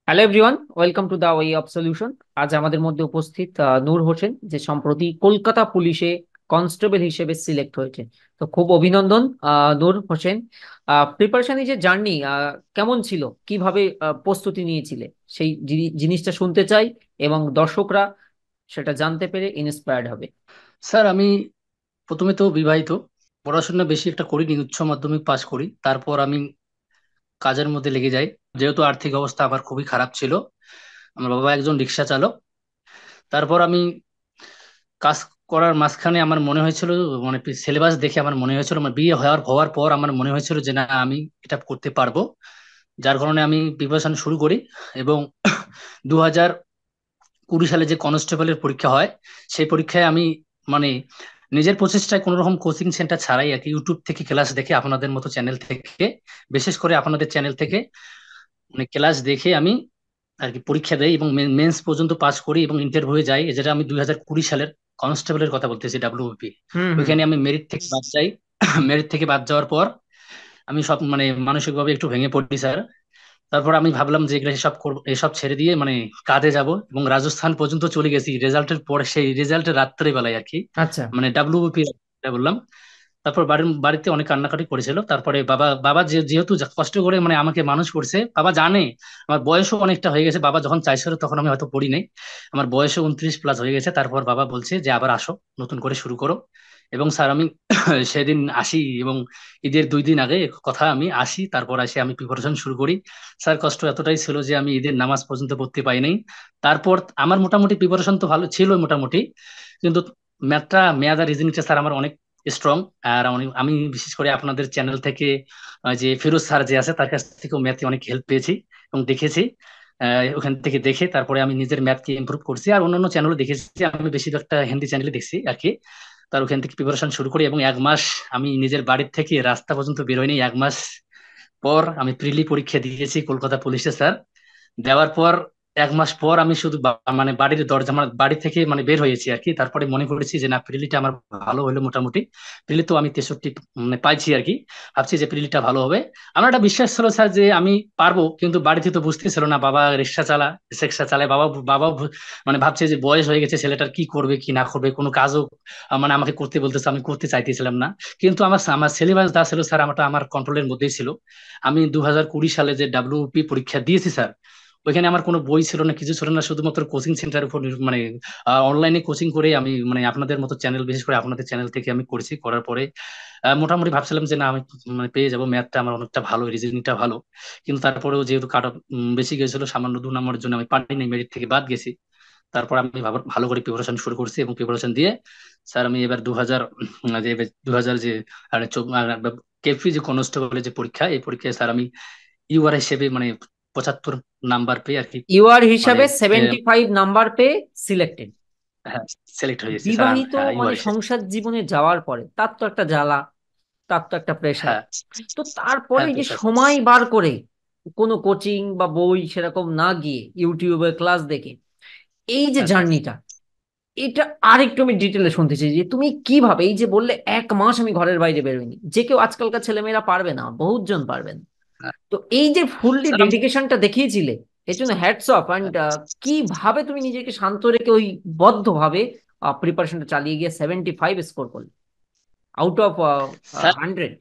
Hello everyone, welcome to the way of solution. আজ আমাদের মধ্যে উপস্থিত নূর হোসেন, যে সম্প্রতি কলকাতা পুলিশে কনস্টেবল হিসেবে সিলেক্ট হয়েছে। তো খুব অভিনন্দন নূর হোসেন। প্রিপারেশন, এই যে জার্নি কেমন ছিল, কিভাবে প্রস্তুতি নিয়েছিলে, সেই জিনিসটা শুনতে চাই, এবং দর্শকরা সেটা জানতে পেরে ইন্সপায়ার্ড হবে। স্যার, আমি প্রথমে তো বিবাহিত। পড়াশোনা বেশি একটা করিনি, উচ্চ মাধ্যমিক পাশ করি, তারপর আমি কাজের মধ্যে লেগে যাই। যেহেতু আর্থিক অবস্থা আমার খুবই খারাপ ছিল, আমার বাবা একজন রিক্সা চালক। তারপর আমি কাজ করার মাঝখানে আমার মনে হয়েছিল, মানে সিলেবাস দেখে আমার মনে হয়েছিল, আমার বিয়ে হওয়ার হওয়ার পর আমার মনে হয়েছিল যে না, আমি এটা করতে পারবো। যার কারণে আমি প্রিপারেশন শুরু করি এবং 2020 সালে যে কনস্টেবলের পরীক্ষা হয়, সেই পরীক্ষায় আমি মানে নিজের প্রচেষ্টায় কোনো রকম কোচিং সেন্টার ছাড়াই আর কি ইউটিউব থেকে ক্লাস দেখে, আপনাদের মতো চ্যানেল থেকে, বিশেষ করে আপনাদের চ্যানেল থেকে মানে ক্লাস দেখে আমি আর কি পরীক্ষা দেই এবং মেন্স পর্যন্ত পাস করি এবং ইন্টারভিউ যাই, যেটা আমি 2020 সালের কনস্টেবলের কথা বলতেছি, ডাব্লিউপি। হুম, হুম। ওইখানে আমি মেরিট থেকে বাদ যাই। মেরিট থেকে বাদ যাওয়ার পর আমি সব মানে মানসিকভাবে একটু ভেঙে পড়ি স্যার। তারপর আমি ভাবলাম যে এগুলো এসব করবো, এসব ছেড়ে দিয়ে মানে কাজে যাব, এবং রাজস্থান পর্যন্ত চলে গেছি রেজাল্টের পরে, সেই রেজাল্টের রাত্রে বেলায় আর কি, আচ্ছা। মানে ডাব্লিউপি বললাম। তারপর বাড়িতে অনেক কান্নাকাটি করেছিল। তারপরে বাবা বাবা যেহেতু কষ্ট করে মানে আমাকে মানুষ করছে, বাবা জানে আমার বয়সও অনেকটা হয়ে গেছে। বাবা যখন চাইছিল তখন আমি হয়তো পড়ি নাই, আমার বয়সও 29+ হয়ে গেছে। তারপর বাবা বলছে যে আবার আসো, নতুন করে শুরু করো। এবং স্যার আমি সেদিন আসি, এবং ঈদের 2 দিন আগে কথা, আমি আসি, তারপর আসি আমি প্রিপারেশন শুরু করি। স্যার, কষ্ট এতটাই ছিল যে আমি ঈদের নামাজ পর্যন্ত পড়তে পাই নাই। তারপর আমার মোটামুটি প্রিপারেশন তো ভালো ছিল মোটামুটি, কিন্তু ম্যাথ আর রিজনিংটা স্যার আমার অনেক স্ট্রং। আর আমি বিশেষ করে আপনাদের চ্যানেল থেকে যে ফিরোজ স্যার যে আছে, তার কাছ থেকেও ম্যাথে অনেক হেল্প পেয়েছি এবং দেখেছি। ওখান থেকে দেখে তারপরে আমি নিজের ম্যাথকে ইমপ্রুভ করছি, আর অন্যান্য চ্যানেলও দেখেছি, আমি বেশিরভাগটা হিন্দি চ্যানেলে দেখছি আর কি। তার ওখান থেকে প্রিপারেশন শুরু করি এবং 1 মাস আমি নিজের বাড়ির থেকে রাস্তা পর্যন্ত বেরোয়নি। 1 মাস পর আমি প্রিলি পরীক্ষা দিয়েছি কলকাতা পুলিশে স্যার। দেওয়ার পর 1 মাস পর আমি শুধু মানে বাড়ির দরজা, আমার বাড়ি থেকে মানে বের হয়েছি আর কি। তারপরে মনে করেছি যে না, প্রিলিটা আমার ভালো হলো মোটামুটি। প্রিলি তো আমি 63 মানে পাইছি আর কি। ভাবছি যে প্রিলিটা ভালো হবে। আমার একটা বিশ্বাস ছিল স্যার যে আমি পারবো, কিন্তু বাড়িতে তো বুঝতেছিল না, বাবা রিক্সা চালায়। বাবা মানে ভাবছে যে বয়স হয়ে গেছে ছেলেটার, কি করবে কি না করবে, কোনো কাজও মানে আমাকে করতে বলতেছে, আমি করতে চাইতেছিলাম না। কিন্তু আমার আমার সিলেবাস যা ছিল স্যার, আমার কন্ট্রোলের মধ্যেই ছিল। আমি 2020 সালে যে ডাব্লিউপি পরীক্ষা দিয়েছি স্যার, ওইখানে আমার কোনো বই ছিল না, কিছু ছিল না, শুধুমাত্র কোচিং সেন্টারের উপর মানে অনলাইনে কোচিং করে আমি মানে আপনাদের মতো চ্যানেল, বিশেষ করে আপনাদের চ্যানেল থেকে আমি করেছি। করার পরে মোটামুটি ভাবছিলাম যে না, আমি মানে পেয়ে যাবো, ম্যাথটা আমার অনেকটা ভালো, রিজনিংটা ভালো। কিন্তু তারপরেও যেহেতু কাট অফ বেশি গেছিল, সামান্য 2 নম্বরের জন্য আমি পারিনি, মেরিট থেকে বাদ গেছি। তারপর আমি ভালো করে প্রিপারেশন শুরু করছি এবং প্রিপারেশন দিয়ে স্যার আমি এবার 2000 যে কেপি যে কনস্টেবলের যে পরীক্ষা, এই পরীক্ষায় স্যার আমি ইউআর হিসেবে মানে 75 নাম্বার পেয়ে আর কি, ইউআর মানে হিসাবে 75 নাম্বার পেয়ে সিলেক্টেড। হ্যাঁ, সিলেক্ট হয়ে গেছি স্যার। বিবাহিত হ্যাঁ, মানে ইউআর হিসেবে। সংসার জীবনে যাওয়ার পরে তার তো একটা জ্বালা, তার তো একটা প্রেশার। হ্যাঁ, তো তারপরে হ্যাঁ, যে পেশা স্যার। সময় বার করে কোনো কোচিং বা বই সেরকম না গিয়ে ইউটিউবে ক্লাস দেখে এই যে হ্যাঁ স্যার। জার্নিটা, এটা আরেকটু আমি ডিটেলে শুনতে চাই যে তুমি কিভাবে, এই যে বললে 1 মাস আমি ঘরের বাইরে বেরোইনি, যে কেউ আজকালকার ছেলেমেয়েরা পারবে না, বহুত জন পারবে না। হ্যাঁ, তো এই যে ফুললি স্যার আমি ডেডিকেশনটা দেখিয়েছিলে, এর জন্য হ্যাটস অফ। অ্যান্ড কিভাবে তুমি নিজেকে শান্ত রেখে ওই বদ্ধভাবে প্রিপারেশনটা চালিয়ে গিয়ে 75 স্কোর করলে আউট অফ স্যার 100?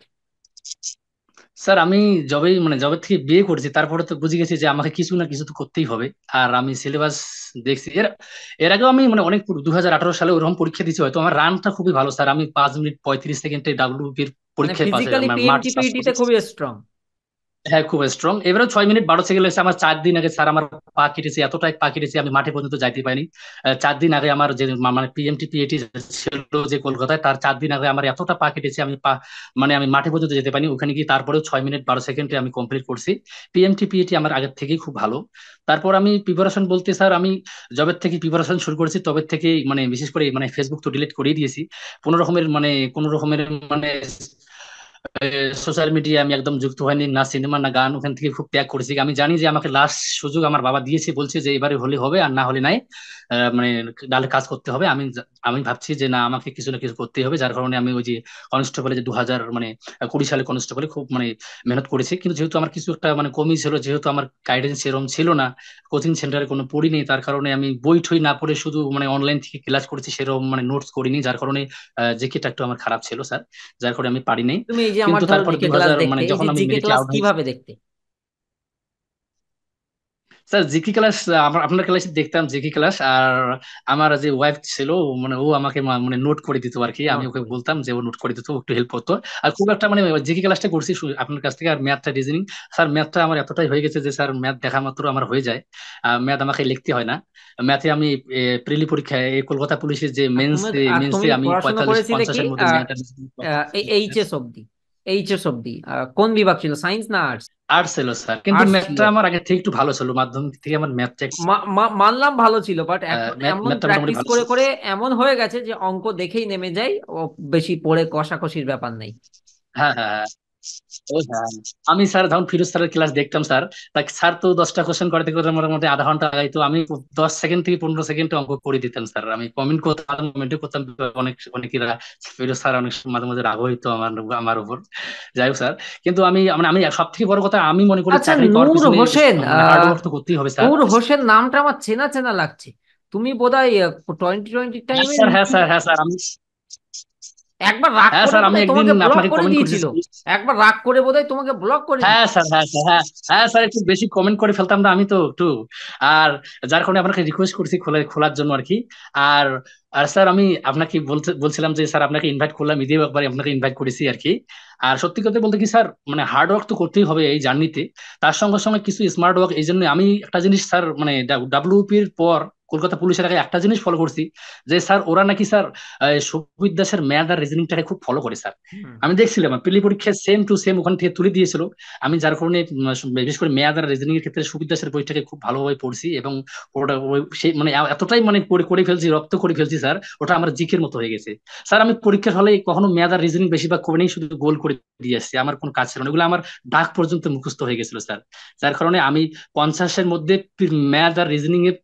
স্যার আমি জবে থেকে বিয়ে করেছি, তারপরে তো বুঝে গেছি যে আমাকে কিছু না কিছু তো করতেই হবে। আর আমি সিলেবাস দেখছি, এর এর আগেও আমি মানে অনেক 2018 সালে ওরকম পরীক্ষা দিয়েছি, হয়তো আমার রানটা খুবই ভালো স্যার, আমি 5 মিনিট 35 সেকেন্ডে ডাব্লিউপির মানে পরীক্ষায় পাস, ফিজিক্যালি আমার মাঠ পিএমটি পাস পিইটি তে করছি। খুবই স্ট্রং। হ্যাঁ, খুব স্ট্রং। এবারে 6 মিনিট 12 সেকেন্ড লেগেছে আমার। 4 দিন আগে স্যার আমার পা কেটেছে, এতটাই পা কেটেছে আমি মাঠে পর্যন্ত যাইতে পারিনি। 4 দিন আগে আমার যে মানে পিএমটি পিএটি ছিল যে কলকাতায়, তার 4 দিন আগে আমার এতটা পা কেটেছে, আমি মানে আমি মাঠে পর্যন্ত যেতে পারিনি। ওখানে গিয়ে তারপরেও 6 মিনিট 12 সেকেন্ডে আমি কমপ্লিট করছি। পিএমটি পিএটি আমার আগের থেকেই খুব ভালো। তারপর আমি প্রিপারেশন বলতে স্যার, আমি জবের থেকে প্রিপারেশন শুরু করেছি, তবে থেকে মানে বিশেষ করে মানে ফেসবুক তো ডিলিট করেই দিয়েছি। কোনো রকমের মানে সোশ্যাল মিডিয়া আমি একদম যুক্ত হয়নি, না সিনেমা না গান, ওখান থেকে খুব ত্যাগ করেছি। আমি জানি যে আমাকে লাস্ট সুযোগ আমার বাবা দিয়েছে, বলছে যে এবারে হলে হবে আর না হলে নাই। মানে ডালে কাজ করতে হবে। আমি ভাবছি যে না, আমাকে কিছু না কিছু করতেই হবে। যার কারণে আমি ওই যে কনস্টেবলে যে 2000 মানে 20 সালে কনস্টেবলে খুব মানে মেহনত করেছি। কিন্তু যেহেতু আমার কিছু একটা মানে কমই ছিল, যেহেতু আমার গাইডেন্স সেরকম ছিল না, কোচিং সেন্টারে কোনো পড়িনি, তার কারণে আমি বই ঠই না পড়ে শুধু মানে অনলাইন থেকে ক্লাস করেছি, সেরকম মানে নোটস করিনি। যার কারণে জিকেটা একটু আমার খারাপ ছিল স্যার, যার কারণে আমি পারি নাই। তুমি এই যে আমার কিন্তু ধরো তারপরে জিকে দু ক্লাস হাজার দেখতে, মানে এই যখন যে আমি জিকে মেরিটে ক্লাস আউট হই। কিভাবে দেখতে? স্যার জিকে ক্লাস আপনার ক্লাসে দেখতাম জিকে ক্লাস। আর আমার যে ওয়াইফ ছিল, মানে ও আমাকে মানে নোট করে দিত আর কি। আমি নোট ওকে করে দিতে। বলতাম যে ও নোট করে দিত, ও একটু হেল্প করতো। আর খুব একটা মানে জিকে ক্লাসটা করছি আপনার কাছ থেকে। আর ম্যাথটা রিজনিং, স্যার ম্যাথটা আমার এতটাই হয়ে গেছে যে স্যার ম্যাথ দেখা মাত্র আমার হয়ে যায়। ম্যাথ আমাকে লিখতে হয় না। ম্যাথে আমি প্রিলি পরীক্ষায় এই কলকাতা পুলিশের যে আর তুমি মেন্সে আমি পড়াশোনা 45 করেছিলে কি 50-এর মধ্যে ম্যাথ আর এইচএস অব্দি? এইচএস অব্দি কোন বিভাগ ছিল, সায়েন্স না আর্টস? আর্টস ছিল স্যার, কিন্তু আর্টস ছিল। ম্যাথটা আমার আগে থেকে একটু ভালো ছিল, মাধ্যমিক থেকে আমার ম্যাথটা মানলাম ভালো ছিল, বাট এখন এমন ম্যাথটা মোটামুটি প্র্যাকটিস ভালো করে ছিল। করে এমন হয়ে গেছে যে অঙ্ক দেখেই নেমে যায়, ও বেশি পড়ে কষাকষির ব্যাপার নেই। হ্যাঁ, হ্যাঁ, হ্যাঁ। ও হ্যাঁ, আমি স্যার যখন ফিরোজ স্যারের ক্লাস দেখতাম স্যার, তাকে স্যার তো 10টা কোশ্চেন করতে করতে মোটামুটি আধা ঘন্টা লাগাইতো। আমি 10 সেকেন্ড থেকে 15 সেকেন্ডে অঙ্ক করে দিতাম স্যার। আমি কমেন্ট করতাম, কমেন্টে করতাম। অনেকেরা ফিরোজ স্যার অনেক সময় মাঝে মাঝে রাগ হইতো আমার উপর। যাই হোক স্যার, কিন্তু আমি সব থেকে বড় কথা, আমি মনে করি আচ্ছা, চাকরি পাওয়ার নূর পিছনে হোসেন, মানে হার্ড ওয়ার্ক তো করতেই হবে স্যার। নূর হোসেন নামটা আমার চেনা চেনা লাগছে। তুমি বোধহয় 2020 হ্যাঁ টাইমে স্যার, হ্যাঁ স্যার, হ্যাঁ স্যার, একবার রাগ হ্যাঁ করে স্যার, আমি বোধহয় একদিন তোমাকে ব্লক আপনাকে করে কমেন্ট দিয়েছিল। করেছি। একবার রাগ করে বোধহয় তোমাকে ব্লক করে হ্যাঁ দিয়েছিল। স্যার, হ্যাঁ স্যার, হ্যাঁ। হ্যাঁ স্যার, একটু বেশি কমেন্ট করে ফেলতাম না আমি তো একটু। আর যার কারণে আপনাকে রিকোয়েস্ট করছি খোলার জন্য আর কি। আর আর স্যার আমি আপনাকে বলছিলাম যে স্যার আপনাকে ইনভাইট করলাম, ঈদে একবার আপনাকে ইনভাইট করেছি আর কি। আর সত্যি কথা বলতে কি স্যার, মানে হার্ড ওয়ার্ক তো করতেই হবে এই জার্নিতে, তার সঙ্গে সঙ্গে কিছু স্মার্ট ওয়ার্ক। এই জন্য আমি একটা জিনিস স্যার মানে ডাব্লিউপি এর পর কলকাতা পুলিশের আগে একটা জিনিস ফলো করছি, যে স্যার ওরা নাকি স্যার সুবির দাসের ম্যাথ আর রিজনিংটাকে খুব ফলো করে স্যার। হুম। আমি দেখছিলাম প্রিলি পরীক্ষায় সেম টু সেম ওখান থেকে তুলে দিয়েছিল। আমি যার কারণে বিশেষ করে মেয়াদ আর রিজনিং এর ক্ষেত্রে সুবির দাসের বইটাকে খুব ভালোভাবে পড়ছি, এবং ওটা সেই মানে এতটাই মানে করে করে ফেলছি, রপ্ত করে ফেলছি স্যার, ওটা আমার জিকের মতো হয়ে গেছে। স্যার আমি পরীক্ষার হলে কখনো মেয়াদ আর রিজনিং বেশিরভাগ করে নেই, শুধু গোল করে দিয়ে আসছি। আমার কোনো কাজ ছিল না, এগুলো আমার ডাক পর্যন্ত মুখস্থ হয়ে গেছিল স্যার। যার কারণে আমি 50-এর মধ্যে মেয়াদ আর রিজনিং এ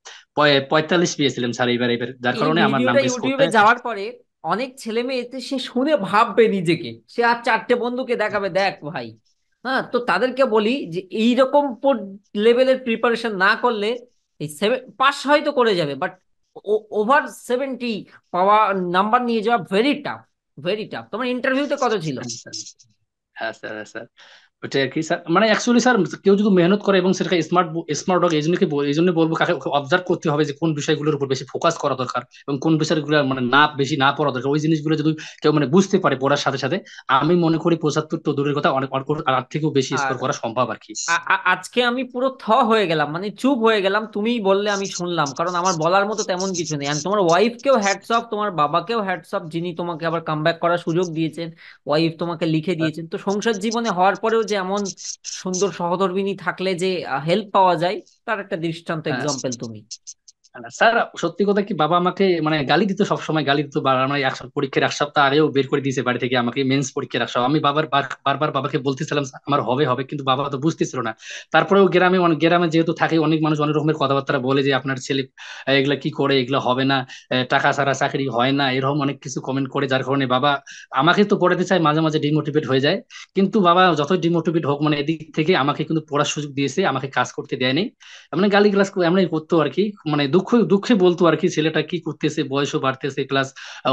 45 পেয়েছিলাম স্যার এবার, যার এই কারণে আমার ভিডিওটা নামটা স্কোরটা। ইউটিউবে যাওয়ার পরে অনেক ছেলে মেয়ে এতে সে শুনে ভাববে নিজেকে, সে আর চারটে বন্ধুকে দেখাবে, দেখ ভাই। হ্যাঁ, তো তাদেরকে বলি যে এইরকম লেভেলের প্রিপারেশন না করলে এই সেভেন পাস হয়তো করে যাবে, বাট ওভার 70 পাওয়া, নাম্বার নিয়ে যাওয়া ভেরি টাফ, ভেরি টাফ। তোমার ইন্টারভিউতে কত ছিল? হ্যাঁ স্যার, হ্যাঁ স্যার, ওটাই আর কি স্যার। মানে অ্যাকচুয়ালি স্যার, কেউ যদি মেহনত করে এবং সেটা স্মার্ট স্মার্ট হোক, এই জন্য বলবো কাকে অবজার্ভ করতে হবে যে কোন বিষয়গুলোর উপর বেশি ফোকাস করা দরকার, এবং কোন বিষয়গুলো মানে না বেশি না পড়া দরকার। ওই জিনিসগুলো যদি কেউ মানে বুঝতে পারে পড়ার সাথে সাথে, আমি মনে করি 75 তো দূরের কথা, অনেক অনেক আর থেকেও বেশি আর স্কোর করা সম্ভব আর কি। আজকে আমি পুরো হয়ে গেলাম, মানে চুপ হয়ে গেলাম, তুমিই বললে আমি শুনলাম, কারণ আমার বলার মতো তেমন কিছু নেই। আর তোমার ওয়াইফকেও হ্যাটস অফ, তোমার বাবাকেও হ্যাটস অফ, যিনি তোমাকে আবার কামব্যাক করার সুযোগ দিয়েছেন। ওয়াইফ তোমাকে লিখে দিয়েছেন, তো সংসার জীবনে হওয়ার পরেও যে এমন সুন্দর সহধর্মিণী থাকলে যে হেল্প পাওয়া যায়, তার একটা দৃষ্টান্ত, হ্যাঁ এক্সাম্পল তুমি। স্যার, সত্যি কথা কি, বাবা আমাকে মানে গালি দিত, সব সময় গালি দিত। মানে পরীক্ষার 1 সপ্তাহ আগেও বের করে দিয়েছে বাড়ি থেকে আমাকে, মেন্স পরীক্ষার 1 সপ্তাহ। আমি বারবার বাবাকে বলতেছিলাম আমার হবে হবে, কিন্তু বাবা তো বুঝতেছিল না। তারপরেও গ্রামে যেহেতু থাকে, অনেক মানুষ অনেক রকমের কথাবার্তা বলে যে আপনার ছেলে এগুলা কি করে, এগুলো হবে না, টাকা ছাড়া চাকরি হয় না, এরকম অনেক কিছু কমেন্ট করে। যার কারণে বাবা আমাকে তো পড়াতে চায়, মাঝে মাঝে ডিমোটিভেট হয়ে যায়। কিন্তু বাবা যতই ডিমোটিভেট হোক, মানে এদিক থেকে আমাকে কিন্তু পড়ার সুযোগ দিয়েছে, আমাকে কাজ করতে দেয়নি। মানে গালি ক্লাস এমনি করতো আর কি। মানে দুঃখ দুঃখে বলতো আর কি, ছেলেটা কি করতেছে, বয়সও বাড়তেছে, ক্লাস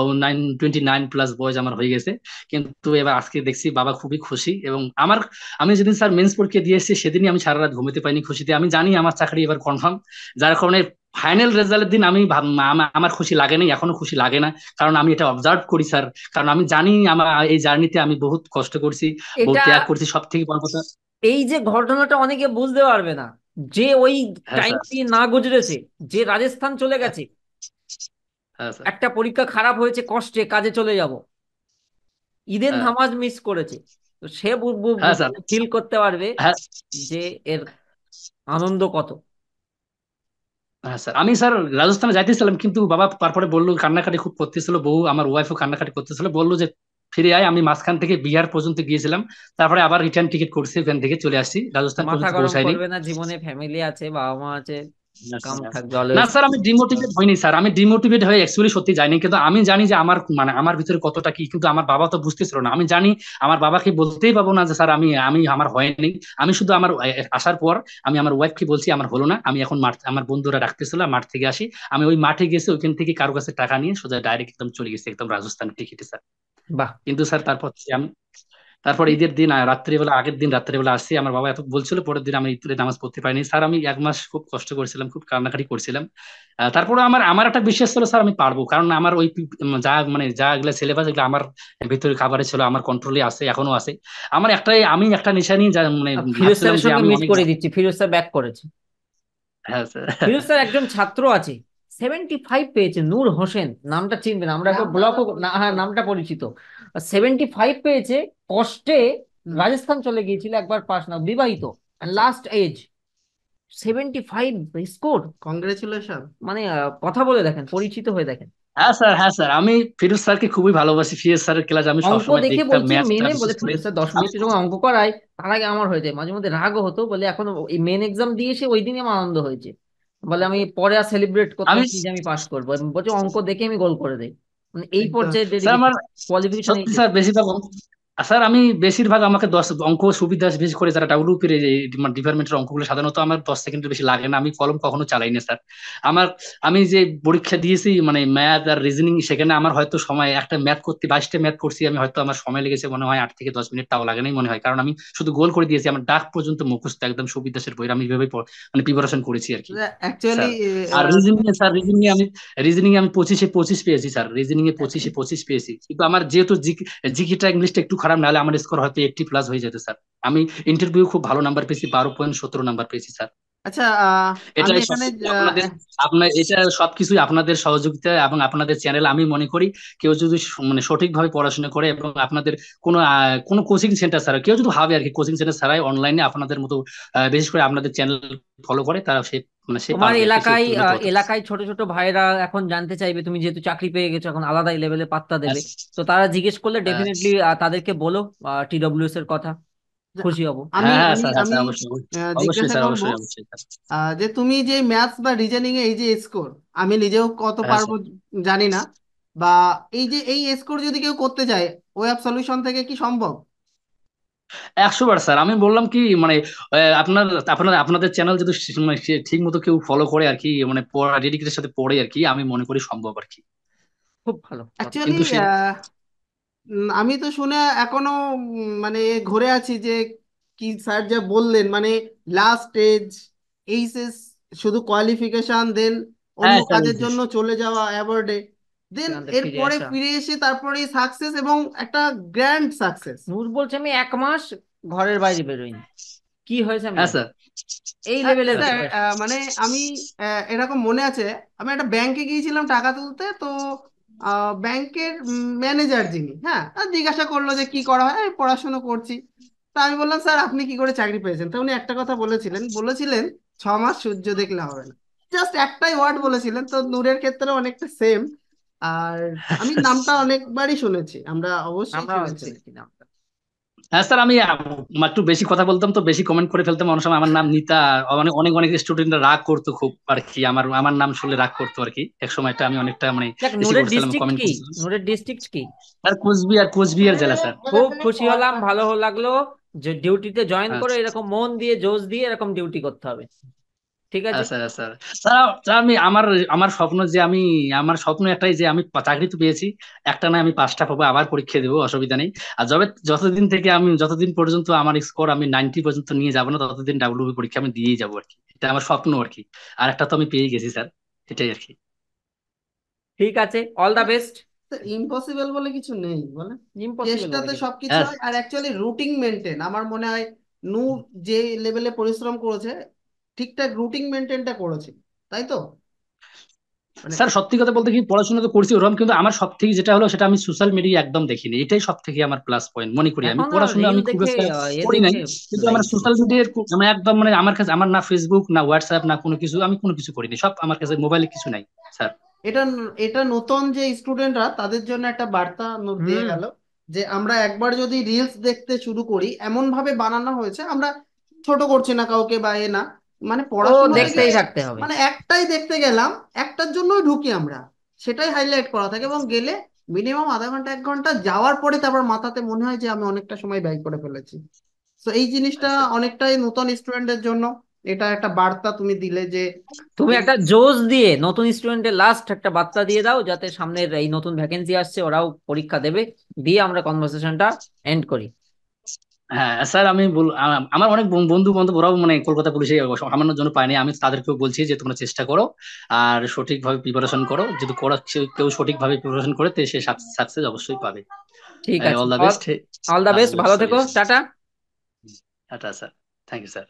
29+ বয়স আমার হয়ে গেছে। কিন্তু এবার আজকে দেখছি বাবা খুবই খুশি। এবং আমি যেদিন স্যার মেন্স পরীক্ষা দিয়ে এসেছি, সেদিনই আমি সারা রাত ঘুমাতে পাইনি খুশিতে। আমি জানি আমার চাকরি এবার কনফার্ম। যার কারণে ফাইনাল রেজাল্টের দিন আমি আমার খুশি লাগে নাই, এখনো খুশি লাগে না। কারণ আমি এটা অবজার্ভ করি স্যার, কারণ আমি জানি আমার এই জার্নিতে আমি বহুত কষ্ট করছি, বহুত এটা, ত্যাগ করছি। সব থেকে বড় কথা, এই যে ঘটনাটা অনেকে বুঝতে পারবে না, যে ওই হ্যাঁ টাইম স্যার, দিয়ে না গুজরেছে, যে রাজস্থান চলে হ্যাঁ, গেছে, হ্যাঁ স্যার, একটা পরীক্ষা খারাপ হয়েছে, কষ্টে কাজে চলে যাব, ঈদের হ্যাঁ, নামাজ মিস করেছে, তো সে হ্যাঁ স্যার, ফিল করতে পারবে হ্যাঁ, যে এর আনন্দ কত। হ্যাঁ স্যার। আমি স্যার রাজস্থানে যাইতেছিলাম, কিন্তু বাবা তারপরে বললো, কান্নাকাটি খুব করতেছিল, বউ আমার ওয়াইফও কান্নাকাটি করতেছিল, বললো যে ফিরে আয়। আমি মাঝখান থেকে বিহার পর্যন্ত গিয়েছিলাম, তারপরে আবার রিটার্ন টিকিট করছি, ওখান থেকে চলে আসছি, রাজস্থান মাথা পর্যন্ত গরম পৌঁছায়নি। করবে না, জীবনে ফ্যামিলি আছে, বাবা মা আছে, কাম আচ্ছা। থাকবে না অলওয়েজ। স্যার, আমি ডিমোটিভেট হইনি স্যার, আমি ডিমোটিভেট হয়ে অ্যাকচুয়ালি সত্যি যাইনি, কিন্তু আমি জানি যে আমার মানে আমার ভিতরে কতটা কি, কিন্তু আমার বাবা তো বুঝতেছিল না। আমি জানি আমার বাবাকে বলতেই পাবো না যে স্যার আমি আমি আমার হয়নি। আমি শুধু আমার আসার পর আমি আমার ওয়াইফকে বলছি আমার হলো না, আমি এখন মাঠ, আমার বন্ধুরা ডাকতেছিল মাঠ থেকে আসি, আমি ওই মাঠে গেছি, ওইখান থেকে কারো কাছে টাকা নিয়ে সোজা ডাইরেক্ট একদম চলে গেছি একদম রাজস্থানের টিকিটে স্যার। বাহ। কিন্তু স্যার তারপর থেকে আমি, তারপর ঈদের দিন রাত্রিবেলা, আগের দিন রাত্রিবেলা আসছি, আমার বাবা এত বলছিল, পরের দিন আমি ঈদের নামাজ পড়তে পারিনি স্যার। আমি 1 মাস খুব কষ্ট করেছিলাম, খুব কান্নাকাটি করছিলাম। তারপরে আমার আমার একটা বিশ্বাস ছিল স্যার আমি পারবো, কারণ আমার ওই যা মানে যা এগুলো সিলেবাস এগুলো আমার ভিতরে খাবারে ছিল, আমার কন্ট্রোলে আছে, এখনো আছে। আমার একটাই, আমি একটা নেশা নিয়ে যা মানে ফিরোজ ভাবছিলাম স্যারের যে সঙ্গে আমি মিট অনেক। করে দিচ্ছি, ফিরোজ স্যার ব্যাক করেছে। হ্যাঁ স্যার। ফিরোজ স্যার একজন ছাত্র আছে, 75 পেয়েছে, নূর হোসেন, নামটা চিনবেন, আমরা একটা ব্লক, হ্যাঁ নামটা পরিচিত। 75 পেয়েছে, কষ্টে রাজস্থান চলে গিয়েছিল, একবার পাস না, বিবাহিত, লাস্ট এজ, 75 স্কোর। কংগ্রেচুলেশন। মানে কথা বলে দেখেন, পরিচিত হয়ে দেখেন। হ্যাঁ স্যার, হ্যাঁ স্যার, আমি ফিরোজ স্যারকে খুবই ভালোবাসি, ফিরোজ স্যারের ক্লাস আমি অঙ্ক সবসময় দেখে দেখতাম, বলছে ম্যাথটা মেনে, বলে বিশেষ করে। ফিরোজ স্যার 10 মিনিট আমি যখন অঙ্ক করায়, তার আগে আমার হয়ে যায়, মাঝে মধ্যে রাগও হতো, বলে এখন এই মেন এক্সাম দিয়ে এসে ওই দিনই আমার আনন্দ হয়েছে, বলে আমি পরে আর সেলিব্রেট করতাম আমি কি যে আমি পাস করবো, আমি বলছি অঙ্ক দেখে আমি গোল করে দেই, মানে এই একদম। পর্যায়ে স্যার ডেডিকেশন, আমার কোয়ালিফিকেশন সত্যি এইচএস। স্যার বেশিরভাগ স্যার আমি বেশিরভাগ আমাকে 10 অঙ্ক সুবিধা, বিশেষ করে যারা ডাব্লিউপি ডিপার্টমেন্টের অঙ্কগুলো সাধারণত আমার 10 সেকেন্ডের বেশি লাগে না, আমি কলম কখনো চালাই না স্যার। আমার, আমি যে পরীক্ষা দিয়েছি মানে ম্যাথ আর রিজনিং, সেখানে আমার হয়তো সময়, একটা ম্যাথ করতে 22টা ম্যাথ করছি আমি, হয়তো আমার সময় লেগেছে মনে হয় 8 থেকে 10 মিনিট, তাও লাগে নাই মনে হয়, কারণ আমি শুধু গোল করে দিয়েছি, আমার ডাক পর্যন্ত মুখস্থ একদম সুবিদাসের বই, আমি এইভাবে মানে প্রিপারেশন করেছি আর কি অ্যাকচুয়ালি স্যার। আর রিজনিং এ স্যার, রিজনিং এ আমি 25-এ 25 পেয়েছি স্যার, রিজনিং এ 25-এ 25 পেয়েছি, কিন্তু আমার যেহেতু জিকেটা ইংলিশটা একটু খারাপ, নাহলে আমার স্কোর হয়তো 80+ হয়ে যেত স্যার। আমি ইন্টারভিউ খুব ভালো নাম্বার পেয়েছি, 12.17 নাম্বার পেয়েছি স্যার। আচ্ছা, আমি এটাই এখানে সবকিছু আপনাদের, আপনার এটা সবকিছুই আপনাদের সহযোগিতা এবং আপনাদের চ্যানেল, আমি মনে করি কেউ যদি মানে সঠিকভাবে পড়াশোনা করে, এবং আপনাদের কোনো কোনো কোচিং সেন্টার ছাড়া, কেউ যদি ভাবে আর কি কোচিং সেন্টার ছাড়াই অনলাইনে আপনাদের মতো বিশেষ করে আপনাদের চ্যানেল ফলো করে, তারা সে মানে সে তোমার পারবে আর কি, সে এলাকায় উন্নত হতে পারবে। এলাকায় ছোট ছোট ভাইরা এখন জানতে চাইবে, তুমি যেহেতু চাকরি পেয়ে গেছো, এখন আলাদা লেভেলে পাত্তা দেবে, তো তারা জিজ্ঞেস করলে হ্যাঁ ডেফিনেটলি তাদেরকে বলো TWS এর কথা, খুশি হব। আমি হ্যাঁ হ্যাঁ আমি স্যার, হ্যাঁ আমি স্যার, অবশ্যই অবশ্যই জিজ্ঞাসা স্যার, করব, অবশ্যই অবশ্যই স্যার। যে তুমি যে ম্যাথস বা রিজনিং এ এই যে স্কোর, আমি নিজেও কত হ্যাঁ পারবো স্যার, জানি না, বা এই যে এই স্কোর যদি কেউ করতে চায়, ওয়েব সলিউশন থেকে কি সম্ভব? 100 বার স্যার। আমি বললাম কি মানে আপনার আপনার আপনাদের চ্যানেল যদি মানে ঠিক মতো কেউ ফলো করে আর কি, মানে পড়া ডেডিকেটের সাথে পড়ে আর কি, আমি মনে করি সম্ভব আর কি। খুব ভালো কথা। অ্যাকচুয়ালি কিন্তু সে আমি তো শুনে এখনো মানে ঘুরে আছি যে কি স্যার যা বললেন, মানে লাস্ট স্টেজ, এইচএস, শুধু কোয়ালিফিকেশন, দেন অন্য হ্যাঁ স্যার, কাজের জন্য চলে যাওয়া অ্যাওয়ার্ডে, দেন সেখান থেকে ফিরে এরপরে আসা। ফিরে এসে তারপরে সাকসেস, এবং একটা গ্র্যান্ড সাকসেস। নূর বলছে আমি 1 মাস ঘরের বাইরে বেরোইনি, কি হয়েছে আমি হ্যাঁ জানি না। স্যার, এই লেভেলের স্যার, প্রিপারেশন। মানে আমি এরকম মনে আছে, আমি একটা ব্যাংকে গিয়েছিলাম টাকা তুলতে, তো ব্যাংকের ম্যানেজার যিনি, হ্যাঁ, জিজ্ঞাসা করলো যে কি করা হয়, আমি পড়াশোনা করছি। তা আমি বললাম স্যার আপনি কি করে চাকরি পেয়েছেন? তো উনি একটা কথা বলেছিলেন, 6 মাস সূর্য দেখলে হবে না। জাস্ট একটাই ওয়ার্ড বলেছিলেন। তো নূরের ক্ষেত্রে অনেকটা সেম। আর আমি নামটা অনেকবারই শুনেছি, আমরা অবশ্যই আমরা শুনেছি। চিনি নামটা। হ্যাঁ স্যার, আমি একটু বেশি কথা বলতাম তো, বেশি কমেন্ট করে ফেলতাম অনেক সময়, আমার নাম নিতা, অনেক অনেক অনেক স্টুডেন্টরা রাগ করতো খুব আর কি, আমার আমার নাম শুনলে রাগ করতো আর কি, এক সময়টা আমি অনেকটা মানে দেখ, বেশি নূরের করছিলাম, ডিস্ট্রিক্ট কমেন্ট কি? করছিলাম। নূরের ডিস্ট্রিক্ট কি? স্যার কোচবিহার, কোচবিহার জেলা স্যার। খুব খুশি হলাম, ভালো লাগলো, যে ডিউটিতে জয়েন করে আচ্ছা। এরকম মন দিয়ে জোশ দিয়ে এরকম ডিউটি করতে হবে, ঠিক আছে? আচ্ছা আচ্ছা স্যার। স্যার স্যার, আমি আমার আমার স্বপ্ন যে আমি, আমার স্বপ্ন একটাই যে আমি চাকরি তো পেয়েছি, একটা না আমি 5টা পাবো, আবার পরীক্ষা দেবো, অসুবিধা নেই। আর যতদিন থেকে আমি, যতদিন পর্যন্ত আমার স্কোর আমি 90 পর্যন্ত নিয়ে যাবো না, ততদিন ডাব্লিউবি পরীক্ষা আমি দিয়েই যাবো আর কি, এটা আমার স্বপ্ন আর কি। আর একটা তো আমি পেয়ে গেছি স্যার, এটাই আর কি। ঠিক আছে, অল দা বেস্ট। ইম্পসিবল বলে কিছু নেই, বলে ইম্পসিবল বলে চেষ্টাতে কিছু। সবকিছু হ্যাঁ হয়। আর অ্যাকচুয়ালি রুটিন মেনটেন, আমার মনে হয় নূর যে লেভেলে পরিশ্রম করেছে, ঠিকঠাক রুটিন মেনটেনটা করেছে, তাই তো? মানে স্যার, সত্যি কথা বলতে কি, পড়াশোনা তো করছি ওরকম, কিন্তু আমার সব থেকে যেটা হলো সেটা আমি সোশ্যাল মিডিয়া একদম দেখিনি, এটাই সব থেকে আমার প্লাস পয়েন্ট মনে করি। আমি এখন আর পড়াশোনা রিল আমি খুব দেখে একটা এ করি নাই, দেখে কিন্তু আমার লাইফ সোশ্যাল চলছে। মিডিয়ার আমি একদম মানে আমার কাছে, আমার না ফেসবুক না হোয়াটসঅ্যাপ না কোনো কিছু, আমি কোনো কিছু করিনি, সব আমার কাছে মোবাইলে কিছু নাই স্যার। এটা এটা নতুন যে স্টুডেন্টরা, তাদের জন্য একটা বার্তা নূর দিয়ে হুম। গেল, যে আমরা একবার যদি রিলস দেখতে শুরু করি, এমন ভাবে বানানো হয়েছে, আমরা ছোট করছি না কাউকে বা এ না, মানে ও পড়াশোনা থেকে দেখতেই থাকতে হবে। মানে একটাই দেখতে গেলাম, একটার জন্যই ঢুকি আমরা, সেটাই হাইলাইট করা থাকে, এবং গেলে মিনিমাম আধা ঘন্টা 1 ঘন্টা যাওয়ার পরে তারপর মাথাতে মনে হয় যে আমি অনেকটা সময় ব্যয় করে ফেলেছি। তো এই জিনিসটা আচ্ছা। অনেকটাই নতুন স্টুডেন্টদের জন্য এটা একটা বার্তা তুমি দিলে যে তুমি এই একটা জোশ দিয়ে নতুন স্টুডেন্টের লাস্ট একটা বার্তা দিয়ে দাও, যাতে সামনের এই নতুন ভ্যাকেন্সি আসছে ওরাও পরীক্ষা দেবে, দিয়ে আমরা কনভারসেশনটা এন্ড করি। হ্যাঁ স্যার, আমার অনেক বন্ধু বান্ধব ওরাও মানে কলকাতা পুলিশে সামান্যর জন্য পায়নি, আমি তাদেরকেও বলছি যে তোমরা চেষ্টা করো আর সঠিকভাবে প্রিপারেশন করো, যদি কেউ সঠিকভাবে প্রিপারেশন করে তো সে সাকসেস অবশ্যই পাবে। ঠিক আছে, all the all best. All the best, ভালো থেকো, tata. Tata sir. Thank you sir.